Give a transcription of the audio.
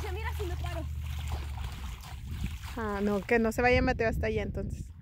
Porque mira si me paro. Ah, no, que no se vaya Mateo hasta allá entonces.